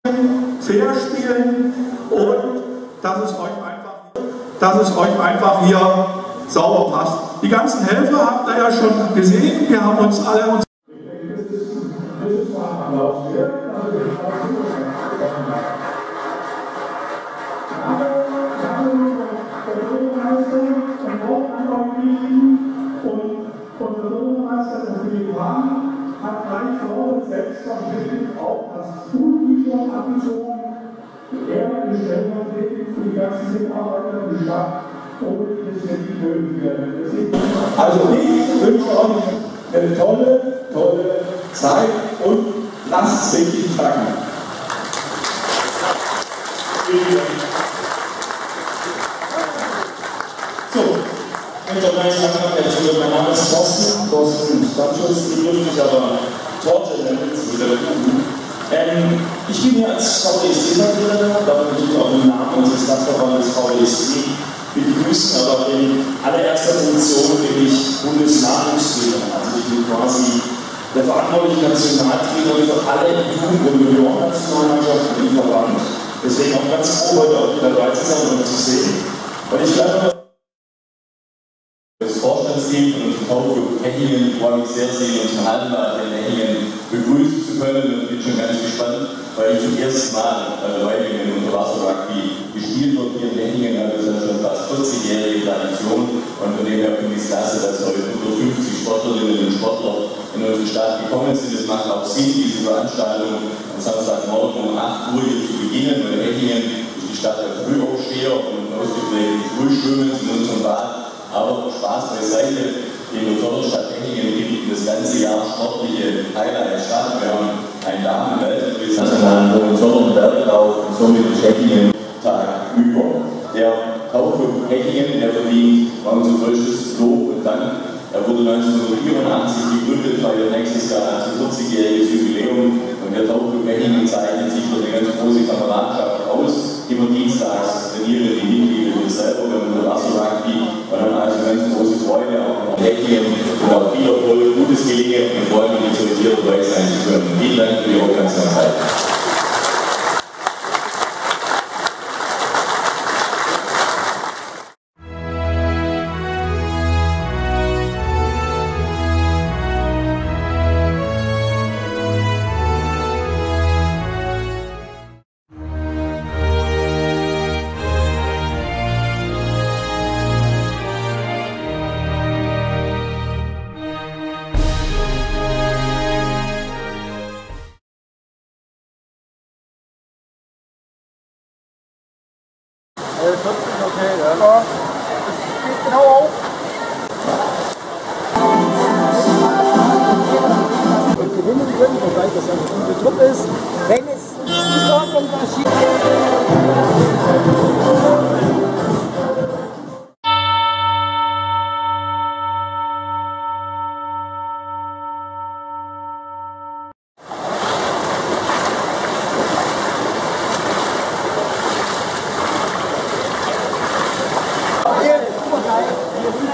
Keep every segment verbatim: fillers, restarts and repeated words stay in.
fair spielen und dass es euch einfach, dass es euch einfach hier sauber passt. Die ganzen Helfer habt ihr ja schon gesehen, wir haben uns alle uns und der Bürgermeister der Philipp Hahn hat gleich vor und selbstverständlich auch das Schul-T-Shirt abgezogen. Er ist stellvertretend für die ganzen Mitarbeiter der Stadt und das wird die möglich werden. Also ich wünsche euch eine tolle, tolle Zeit und lasst es richtig packen. So. Ich möchte auch gleich sagen, mein Name ist Thorsten, Thorsten Stadtschutz, die dürfen mich aber Torte nennen, so wieder rufen. Ähm, ich bin hier als V D S D-Vertreter, darf natürlich auch im Namen unseres Stadtverbandes V D S D begrüßen, aber in allererster Funktion bin ich Bundesnachwuchstrainer. Also ich bin quasi der verantwortliche Nationaltrainer für alle Jugend- und Juniorennationalmannschaften im Verband. Deswegen auch ganz froh, heute auch wieder dabei zu sein und zu sehen. Und ich bleibe das Vorstandsteam und die Taufe Hechingen freue mich sehr, Sie uns im Hallenbad in Hechingen begrüßen zu können und bin schon ganz gespannt, weil ich zum ersten Mal äh, Weibingen unter Wasser-Rugby gespielt wird hier in Hechingen, also das ist schon fast vierzigjährige Tradition und von dem her finde ich es klasse, dass heute hundertfünfzig Sportlerinnen und Sportler in unsere Stadt gekommen sind. Es macht auch Sinn, diese Veranstaltung am Samstagmorgen um acht Uhr hier zu beginnen, weil Hechingen ist die Stadt der Frühaufsteher und ausgeprägten Frühschwimmen in unserem Bad. Aber Spaß beiseite, in der Förderstadt Hechingen finden das ganze Jahr sportliche Highlights statt. Wir haben einen Damen-Weltpreis, nationalen Hohenzollern Berglauf und somit den Hechingen-Tag über. Der Tauchclub Hechingen, der verdient unser größtes Lob und Dank. Er wurde neunzehnhundertvierundachtzig gegründet, feiert nächstes Jahr ein vierzigjähriges Jubiläum. Und der Tauchclub Hechingen zeichnet sich durch eine ganz große Kameradschaft aus. Immer dienstags trainieren die Mitglieder wir selber mit dem Wasser-Rugby und haben also ganz große Freude auch in Hechingen und auch viel Erfolg, gutes Gelingen und freuen mich, heute hier dabei sein zu können. Vielen Dank für Ihre Aufmerksamkeit. Okay, ja. Das geht genau auf. Und gewinnen können, wobei das eine gute Truppe ist, wenn es irgendwas schief Hier,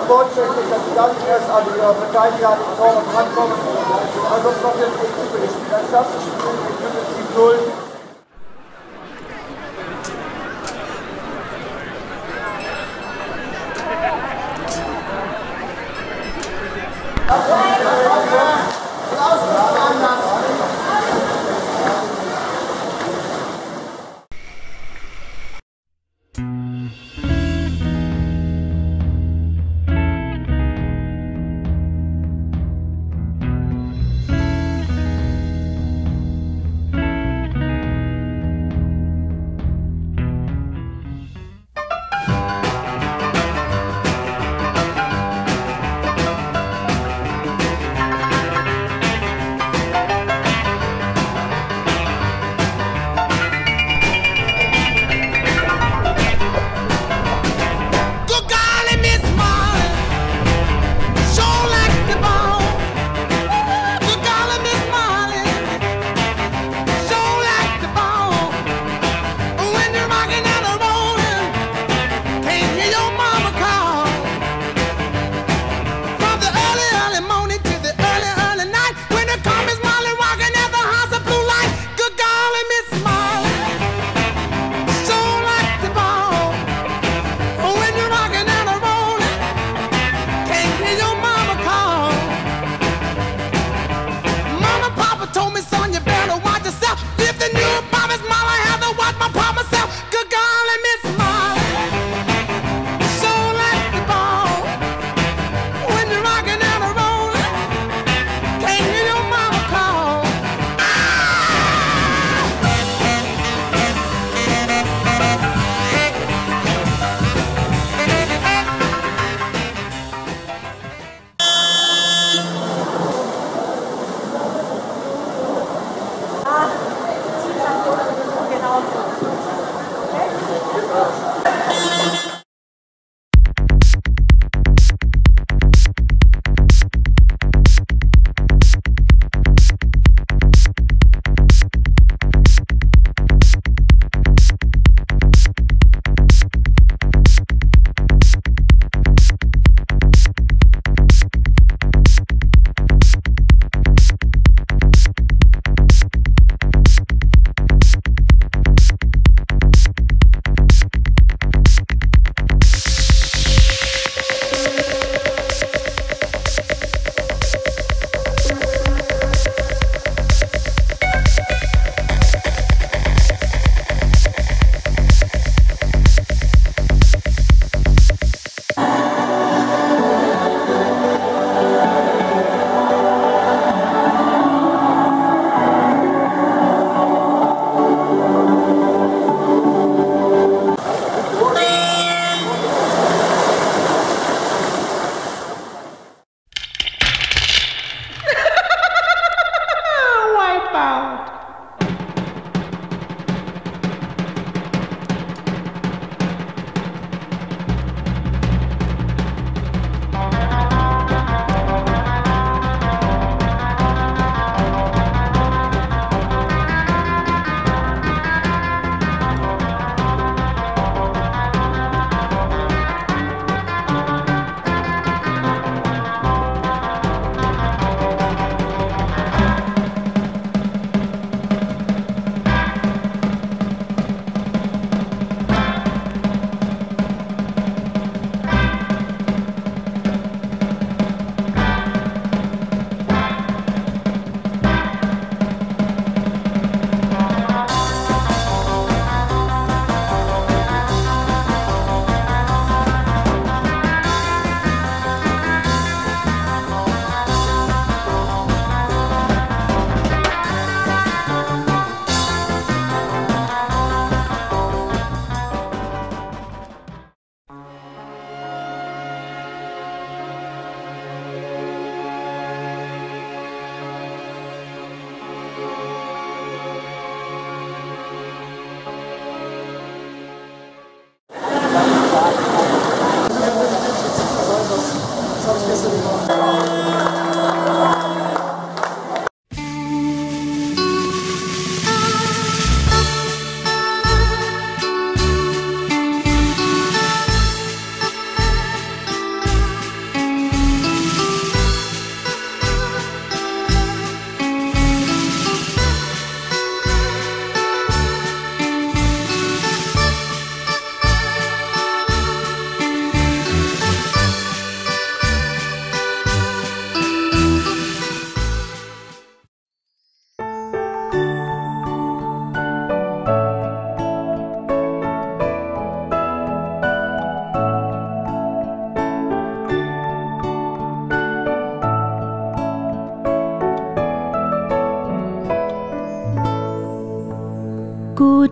fortschrittlich, dass die ganzen erst an die Verteidiger an den Tor rankommen. Also das noch jetzt nicht zu berichten. Dann schaffst du es mit fünfundsiebzig null.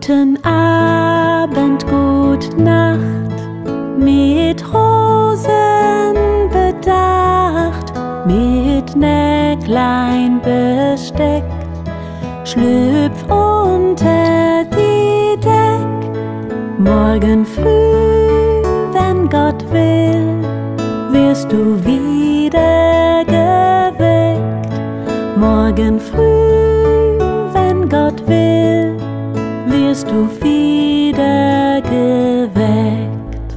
Guten Abend, gut Nacht, mit Rosen bedacht, mit Näcklein besteckt, schlüpf unter die Deck. Morgen früh, wenn Gott will, wirst du wieder geweckt. Morgen früh, wenn Gott will, wirst du wieder geweckt.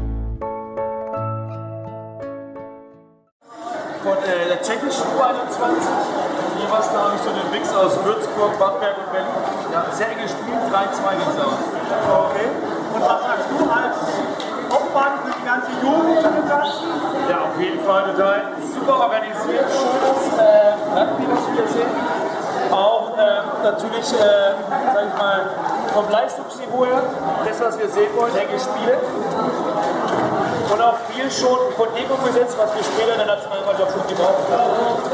Von äh, der tschechischen U einundzwanzig, jeweils glaube ich so den Mix aus Würzburg, Bamberg und Berlin. Ja, sehr eng gespielt, drei zwei ging es aus. Okay. Und was sagst du als Obmann für die ganze Jugend zu dem Ganzen? Ja, auf jeden Fall total super organisiert, schönes äh, Rugby, was wir hier sehen. Auch äh, natürlich, äh, sag ich mal, vom Leistungsniveau her, das, was wir sehen wollen, enge Spiele. Und auch viel schon von dem umgesetzt, was wir später in der Nationalmannschaft schon gebraucht haben.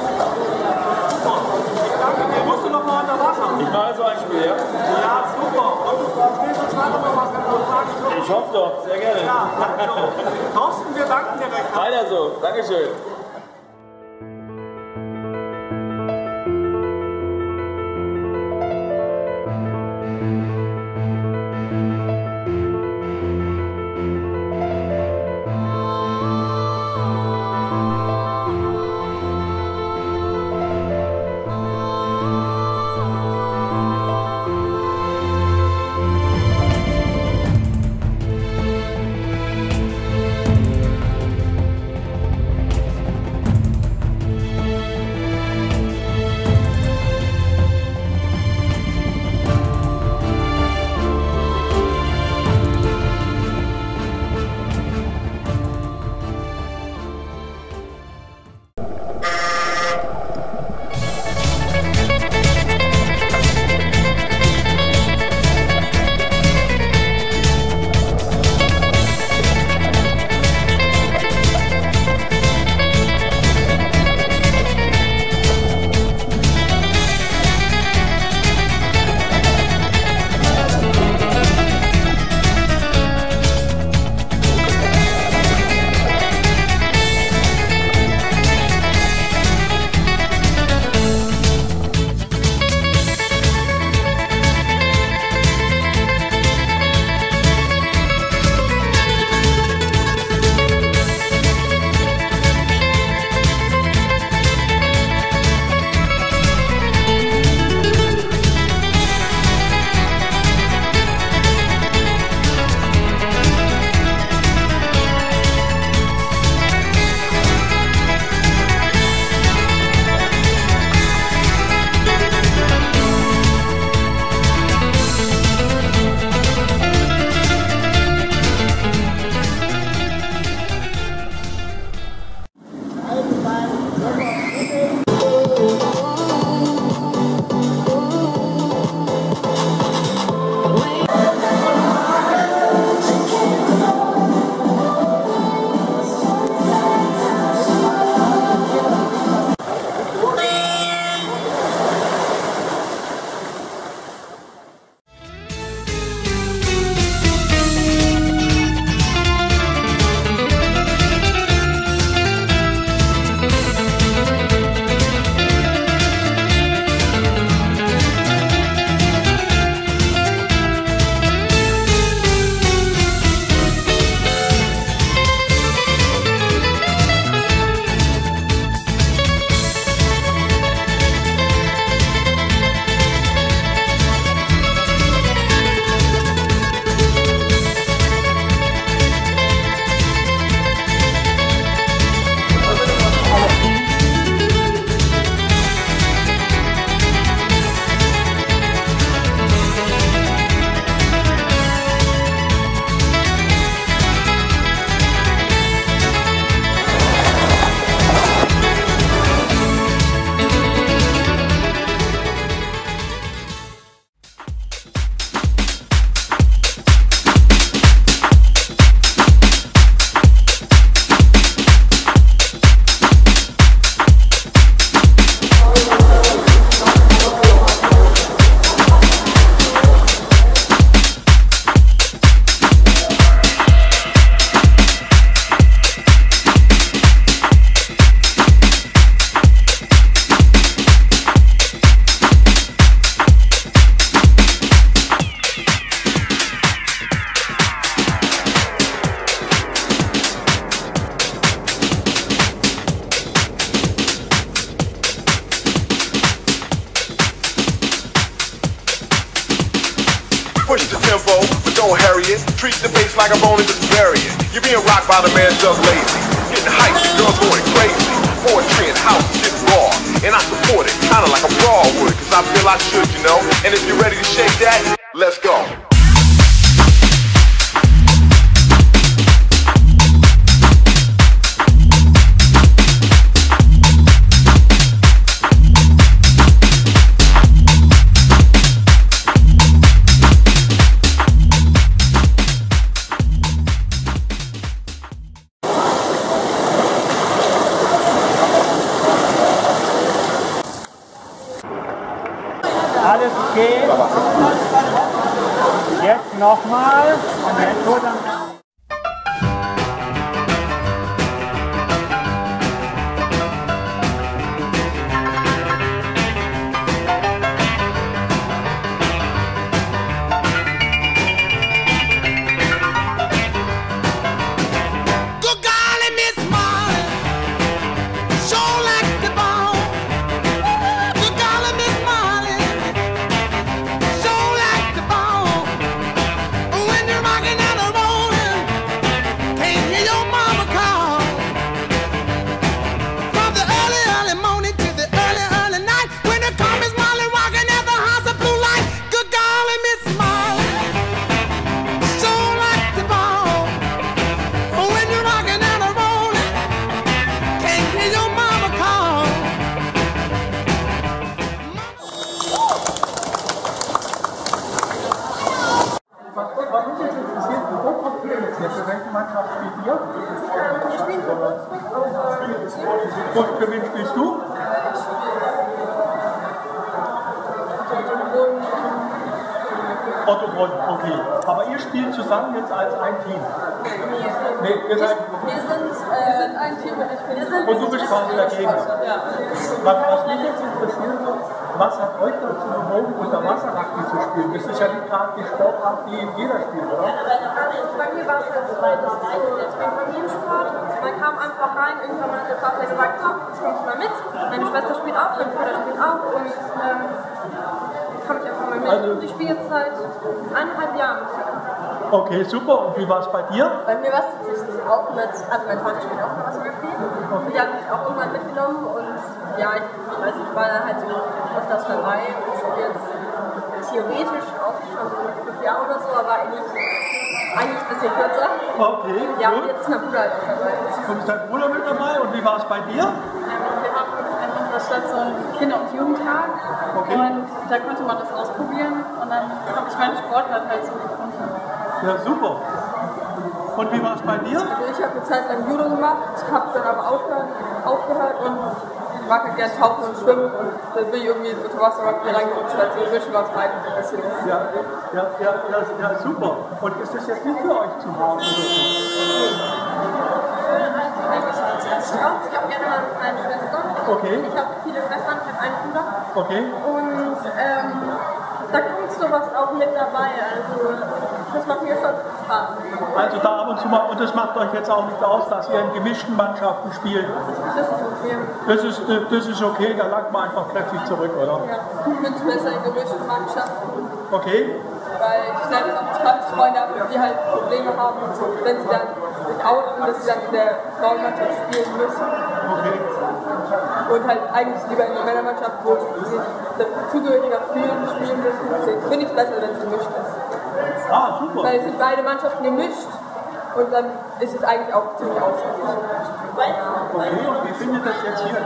Ich danke dir. Musst du noch mal unter Wasser? Ich mache so ein Spiel, ja? Ja, super. Und du spielst uns nachher noch was, wenn du fragst. Ich hoffe doch, sehr gerne. Ja, also, Thorsten, wir danken dir recht. Weiter so, Dankeschön. don't hurry it. Treat the bass like a bone and just bury it. You're being rocked by the man just lazy. Getting hyped, girls going crazy. Poetry and house get raw. And I support it, kinda like a brawl would. Cause I feel I should, you know. And if you're ready to shake that, let's go. Alles okay. Jetzt nochmal. Und jetzt so dann. Und für wen spielst du? Otto Brunn, okay. Aber ihr spielt zusammen jetzt als ein Team? Nee, ihr seid... Wir sind, äh, sind ein Team und ich bin... Und du bist quasi dagegen? Ja. Was, was mich jetzt interessiert, was hat euch dazu bewogen, Unterwasser-Rugby zu spielen? Das ist ja nicht gerade die Sportart, die jeder spielt, oder? Also bei mir war es halt so, das ist so ein Familiensport. Man kam einfach rein, irgendwann mal hat der Vater gesagt, so, jetzt kommst du mal mit. Meine Schwester spielt auch, mein Bruder spielt auch und ähm, komme ich einfach mal mit. Also, und ich spiele jetzt seit eineinhalb Jahren. Okay, super. Und wie war es bei dir? Bei mir war es tatsächlich auch mit, also mein Vater spielt auch Wasser-Rugby und die hat mich auch irgendwann mitgenommen und ja, ich weiß nicht, ich war da halt so öfters dabei und spiele jetzt theoretisch auch schon so fünf Jahre oder so, aber eigentlich, eigentlich ein bisschen kürzer. Okay, ja, gut. und jetzt ist mein Bruder halt auch dabei. Und ist dein Bruder mit dabei? Und wie war es bei dir? Ähm, wir haben in unserer Stadt so einen Kinder- und Jugendtag Okay. und da konnte man das ausprobieren und dann habe ich meine Sportart halt so gefunden. Ja, super. Und wie war es bei dir? Also ich habe eine Zeit lang Judo gemacht, habe dann aber aufgehört, aufgehört und ich mag halt gerne tauchen und schwimmen und dann bin ich irgendwie unter Wasser-Rugby reingerutscht, weil so ein bisschen was rein ein bisschen. Ja, ja, ja, ja, ja, super. Und ist das jetzt nicht für euch zu hart oder so? Ich auch, ich habe gerne mal mit meinen Schwestern. Okay. Ich habe viele Schwestern, ich habe einen Bruder. Okay. Und ähm, da kommt sowas auch mit dabei. Also das macht mir schon Spaß. Also da ab und zu mal, und das macht euch jetzt auch nicht aus, dass ihr in gemischten Mannschaften spielt? Das ist okay. Das ist, das ist okay, da langt man einfach kräftig zurück, oder? Ja, ich finde es besser in gemischten Mannschaften. Okay. Weil ich selbst auch zwanzig Freunde habe, die halt Probleme haben, wenn sie dann sich outen, dass sie dann in der Frauenmannschaft spielen müssen. Okay. Und halt eigentlich lieber in der Männermannschaft, wo sie sich zugehöriger fühlen, spielen müssen. Deswegen finde ich es besser, wenn es gemischt ist. Ah, super. Weil es sind beide Mannschaften gemischt und dann ist es eigentlich auch ziemlich ausgeglichen. Okay, und wie findet das jetzt hier?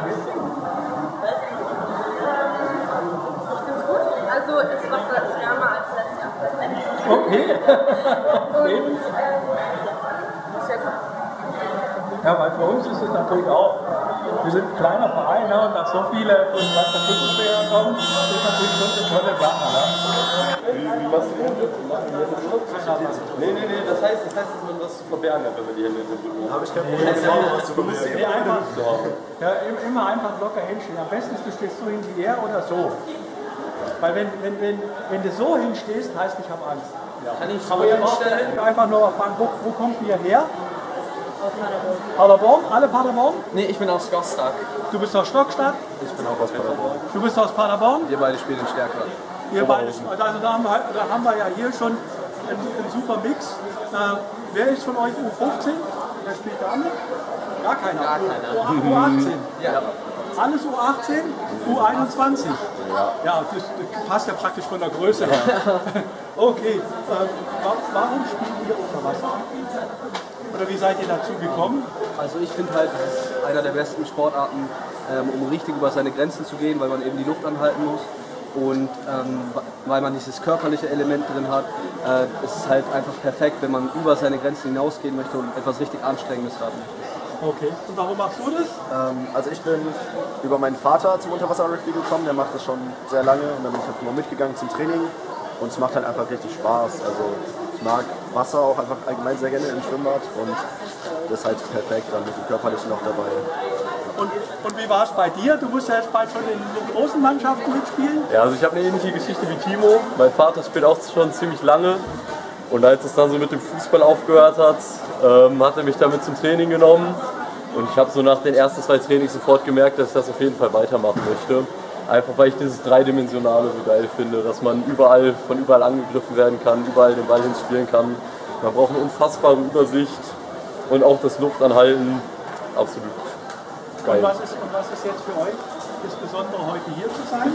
Ich finde es gut. Also das Wasser ist wärmer als letztes Jahr. Okay. Und ähm, sehr gut. Ja, weil für uns ist es natürlich auch, wir sind ein kleiner Verein, ne, und dass so viele von Wasserküstenschwer kommen, ist natürlich schon eine tolle Sache. Ne? Wie, wie machst du die Hände? Machen die Hände Schluck? Nee, nee, nee, das heißt, das heißt, dass man das verbergen hat, wenn man die Hände in den Rücken hat. Habe ich kein Problem, das auch was zu verbergen. Nee, einfach, ja, immer einfach locker hinstehen. Am besten ist, du stehst so hin wie er oder so. Weil wenn, wenn, wenn, wenn du so hinstehst, heißt ich habe Angst. Ja. Kann ich so hinstellen? Einfach nur mal fragen, wo, wo kommt ihr her? Aus Paderborn. Paderborn? Alle Paderborn? Nee, ich bin aus Stockstadt. Du bist aus Stockstadt? Ich bin auch aus Paderborn. Du bist aus Paderborn? Wir beide spielen in Stärker. Ihr beide, also da haben, wir, da haben wir ja hier schon ein, ein super Mix. Äh, wer ist von euch U fünfzehn? Wer spielt da mit? Gar keiner. Gar keiner. U achtzehn? Ja. Alles U achtzehn? U einundzwanzig? Ja. Ja, das, das passt ja praktisch von der Größe her. Okay, äh, warum spielt ihr unter Wasser? Oder wie seid ihr dazu gekommen? Also ich finde halt, das ist einer der besten Sportarten, ähm, um richtig über seine Grenzen zu gehen, weil man eben die Luft anhalten muss. Und ähm, weil man dieses körperliche Element drin hat, äh, ist es halt einfach perfekt, wenn man über seine Grenzen hinausgehen möchte und etwas richtig Anstrengendes haben möchte. Okay, und warum machst du das? Ähm, also ich bin über meinen Vater zum Unterwasser-Rugby gekommen, der macht das schon sehr lange und dann bin ich halt immer mitgegangen zum Training und es macht halt einfach richtig Spaß. Also ich mag Wasser auch einfach allgemein sehr gerne im Schwimmbad und das ist halt perfekt, dann mit dem Körperlichen noch dabei. Und, und wie war es bei dir? Du musst ja jetzt bald schon in den großen Mannschaften mitspielen. Ja, also ich habe eine ähnliche Geschichte wie Timo. Mein Vater spielt auch schon ziemlich lange. Und als es dann so mit dem Fußball aufgehört hat, ähm, hat er mich damit zum Training genommen. Und ich habe so nach den ersten zwei Trainings sofort gemerkt, dass ich das auf jeden Fall weitermachen möchte. Einfach weil ich dieses Dreidimensionale so geil finde, dass man überall von überall angegriffen werden kann, überall den Ball hinspielen kann. Man braucht eine unfassbare Übersicht und auch das Luftanhalten, absolut. Und was, ist, und was ist jetzt für euch das Besondere, heute hier zu sein?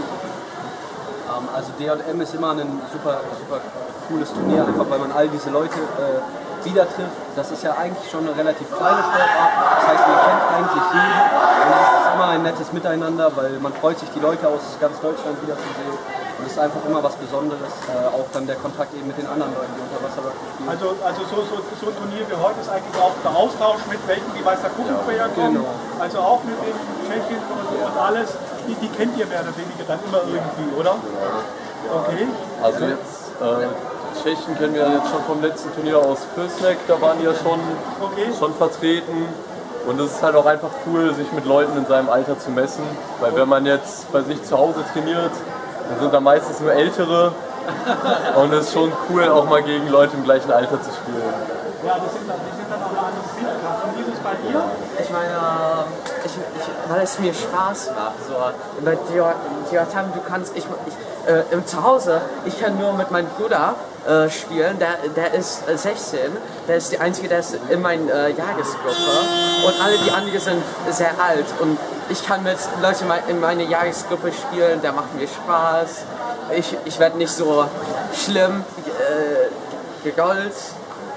Ähm, also D J M ist immer ein super, super cooles Turnier, einfach weil man all diese Leute äh, wieder trifft. Das ist ja eigentlich schon eine relativ kleine Sportart, das heißt, man kennt eigentlich jeden. Und es ist immer ein nettes Miteinander, weil man freut sich, die Leute aus ganz Deutschland wiederzusehen. Und es ist einfach immer was Besonderes, äh, auch dann der Kontakt eben mit den anderen Leuten, die Unterwasser-Rugby spielen. Also, also so, so, so ein Turnier wie heute ist eigentlich auch der Austausch mit welchen, die weiß der Kuchenfeuer kommen. Genau. Also auch mit den Tschechien und, und alles, die, die kennt ihr mehr oder weniger dann immer irgendwie, oder? Okay. Also jetzt, äh, Tschechien kennen wir jetzt schon vom letzten Turnier aus Pösnek, da waren die ja schon, okay. schon vertreten. Und es ist halt auch einfach cool, sich mit Leuten in seinem Alter zu messen. Weil wenn man jetzt bei sich zu Hause trainiert, dann sind da meistens nur Ältere. Und es ist schon cool, auch mal gegen Leute im gleichen Alter zu spielen. Ja, das sind dann, die sind dann auch eine andere Spielkraft. Und wie ist es bei dir? Ich meine, ich, ich, weil es mir Spaß macht. So. Bei D J M, du kannst, ich, ich, äh, im Zuhause, ich kann nur mit meinem Bruder äh, spielen, der, der ist äh, sechzehn, der ist der Einzige, der ist in meiner äh, Jahresgruppe und alle die anderen sind sehr alt und ich kann mit Leuten in meiner Jahresgruppe spielen, der macht mir Spaß, ich, ich werde nicht so schlimm äh, gegolzt.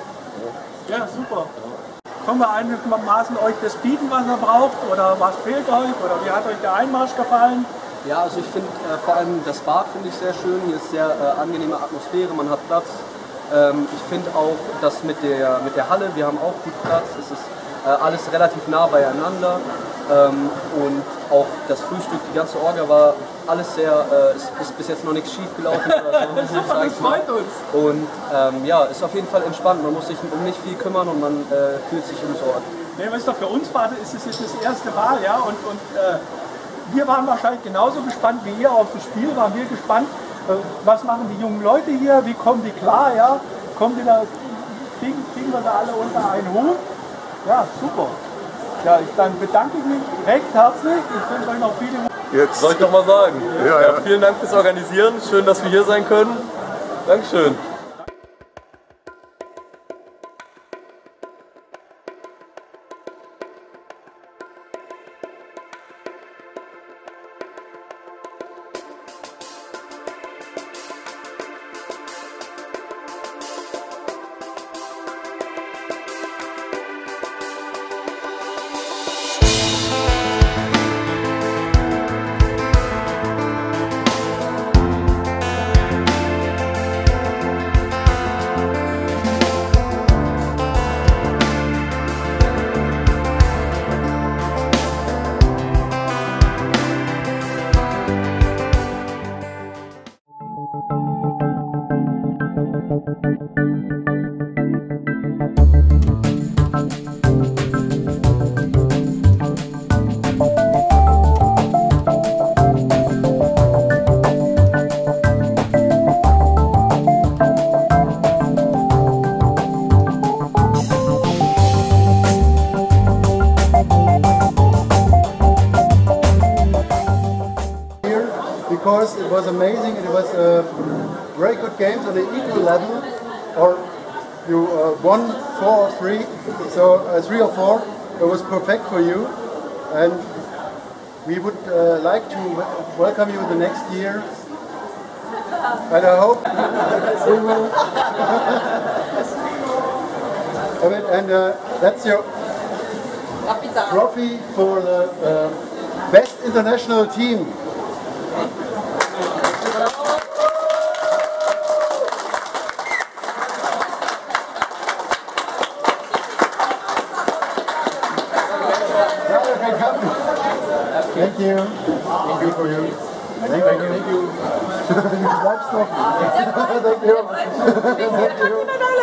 Ja, super. Können wir einigermaßen euch das bieten, was ihr braucht oder was fehlt euch oder wie hat euch der Einmarsch gefallen? Ja, also ich finde äh, vor allem das Bad finde ich sehr schön, hier ist sehr äh, angenehme Atmosphäre, man hat Platz. Ähm, ich finde auch, dass mit der, mit der Halle, wir haben auch gut Platz, es ist äh, alles relativ nah beieinander ähm, und auch das Frühstück, die ganze Orga war alles sehr, äh, ist, ist bis jetzt noch nichts schief gelaufen. Oder so, Super, das freut uns. Und ähm, ja, ist auf jeden Fall entspannt, man muss sich um nicht viel kümmern und man äh, fühlt sich umsorgt. Nee, was doch für uns war, ist es jetzt das erste Mal, ja, und, und äh, wir waren wahrscheinlich genauso gespannt wie ihr auf das Spiel, waren wir gespannt, äh, was machen die jungen Leute hier, wie kommen die klar, ja, kommen die da, kriegen, kriegen wir da alle unter einen Hut? Ja, super. Ja, ich dann bedanke ich mich recht herzlich, ich wünsche euch noch viele... Jetzt. Soll ich doch mal sagen. Ja, ja. Ja, vielen Dank fürs Organisieren, schön, dass wir hier sein können. Dankeschön. Because it was amazing, it was uh, very good games on the equal level, or you uh, won four or three, so uh, three or four, it was perfect for you, and we would uh, like to welcome you the next year, and I hope we will have it, and uh, that's your trophy for the uh, best international team. Thank you. Thank you for you. Thank you. Thank you. Bleibst noch. Thank you. Thank you. Thank you.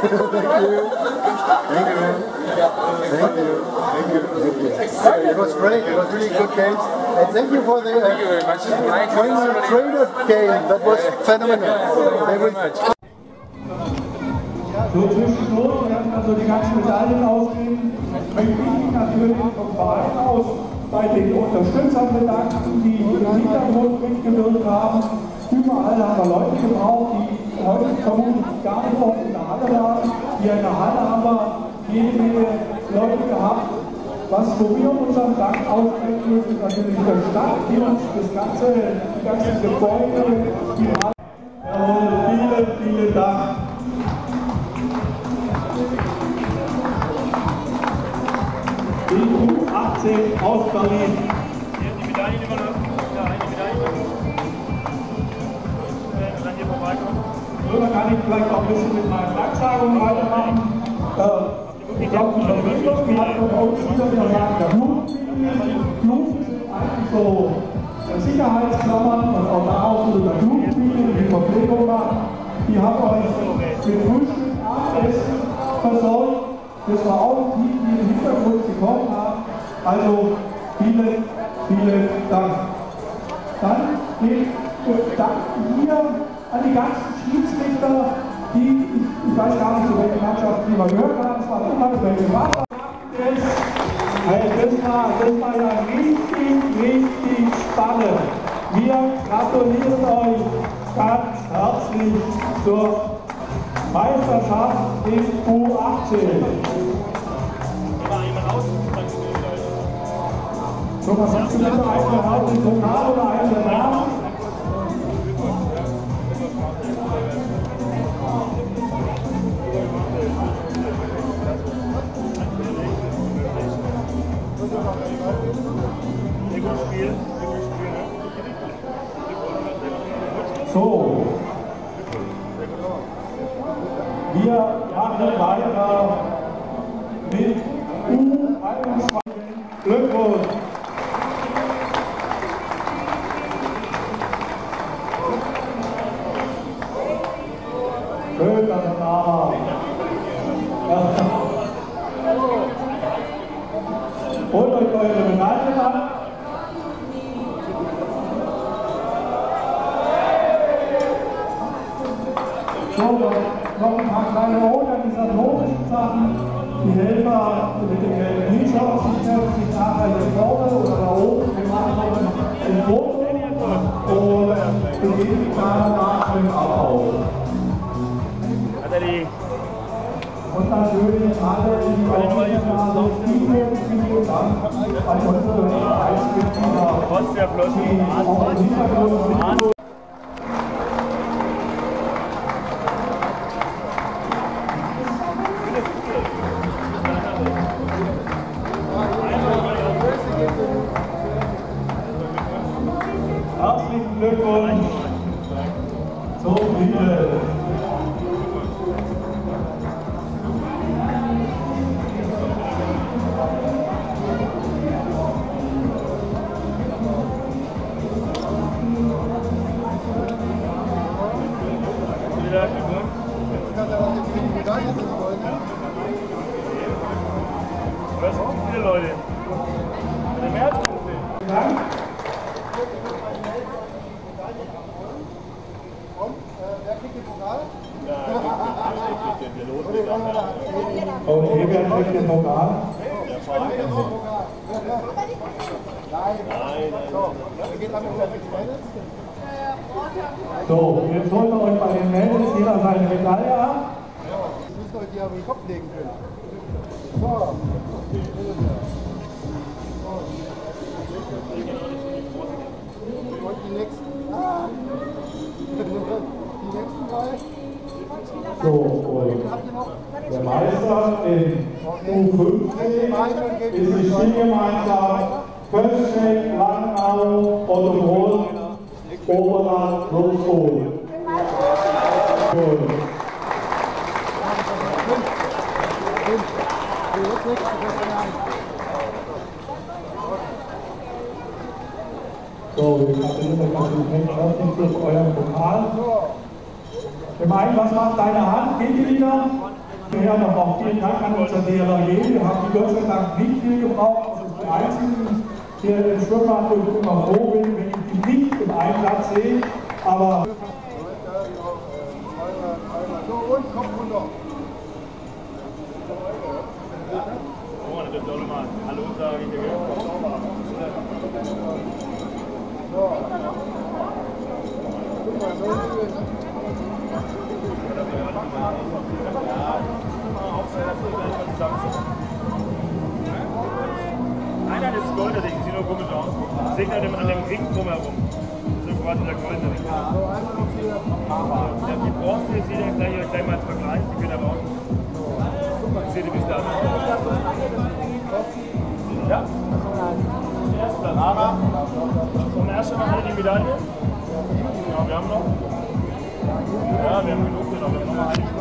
Thank you. Thank you. Thank you. It was great. It was really good games. And thank you for the uh, trainer, trainer game. That was phenomenal. Thank you very much. So zwischendurch werden also die ganzen Medaillen ausgehen. Möchte ich mich natürlich vom Verein aus bei den Unterstützern bedanken, die im Hintergrund mitgewirkt haben. Überall haben wir Leute gebraucht, die heute vermutlich gar nicht oft in der Halle waren. Hier in der Halle haben wir jede Menge Leute gehabt. Was wo wir unseren Dank aussprechen müssen, ist natürlich der Stadt, die uns das ganze, die ganzen Gebäude, die Halle. Jawohl, vielen, vielen Dank. Die U achtzehn aus Berlin. Hier die Medaillen überlassen. Ja, eine Medaille. Wenn dann hier vorbeikommen. So, dann kann ich vielleicht auch ein bisschen mit meinen Danksagungen weitermachen. Äh, ich glaube, die Verbindung, die hat von uns wieder gesagt, der Blutspiegel. Blut sind eigentlich so Sicherheitsklammern und auch darauf so der Blutspiegel, die Verpflegung macht. Die haben euch mit Frühstück, Abendessen versorgt. Das war auch die, die im Hintergrund gekommen haben. Also vielen, vielen Dank. Dann geht Dank hier an die ganzen Schiedsrichter, die, ich, ich weiß gar nicht, zu welcher Mannschaft die wir gehört haben, es war immer welche Wasser. Das war, das war ja richtig, richtig spannend. Wir gratulieren euch ganz herzlich zur Meisterschaft in U achtzehn. So, was hast du denn für einen raus? Den Pokal oder einen der Namen? So. Wir machen weiter mit U einundzwanzig. Glückwunsch! Schön, dass ihr da wart. Holt euch eure Medaillen an. So, noch ein paar kleine organisatorischen Sachen. Die Helfer mit den gelben T-Shirts, die stellen sich nachher hier vorne oder da oben. Wir machen noch ein Foto und begeben die Fahne nach dem Abbau. Und natürlich alle, die auch hier waren, vielen, vielen Dank an unsere Vereinsmitglieder, die auch im Hintergrund sind. Herzlichen Glückwunsch zum Titel. Das sind viele Leute. Der März Dank. Und, äh, wer kriegt den Pokal? Okay, wer kriegt den Pokal? Nein. So, wir gehen damit über die Mädels. So, jetzt holen wir euch bei den Mädels jeder seine Medaille ab. Leute, die auf den Kopf legen können. So. Und die nächsten. Ah. Die nächsten drei. So, und der Meister in U fünfzehn ist die Spielgemeinschaft Köschneck, Langnau, Ottobrunn, Oberland, Großhohl. So, wir gratulieren euch recht herzlich zu eurem Pokal. Dem einen, was macht deine Hand? Geht die wieder? Ja, nochmal vielen Dank an unser D L R G. Wir haben die Gott sei Dank nicht viel gebraucht. Das ist die einzigen hier im Schwimmbad, wo ich immer froh bin, wenn ich die nicht im Einsatz sehe. Aber So, und Kopf runter. Oh, das dürft ihr mal Hallo sagen. So. Guck mal, so ist es. Nein, nein, das ist Gold, das sieht nur komisch aus. Das liegt an dem, an dem Ring drumherum. Das ist quasi der goldene Ring. Ja, die Bronze, die seht ihr gleich, gleich mal als Vergleich. Die könnt ihr aber auch. Das seht ihr bis da. Ja? Erst dann Ara. Zum ersten Mal die Medaille. Ja, wir haben noch. Ja, wir haben genug genommen. Wir haben noch mal eine.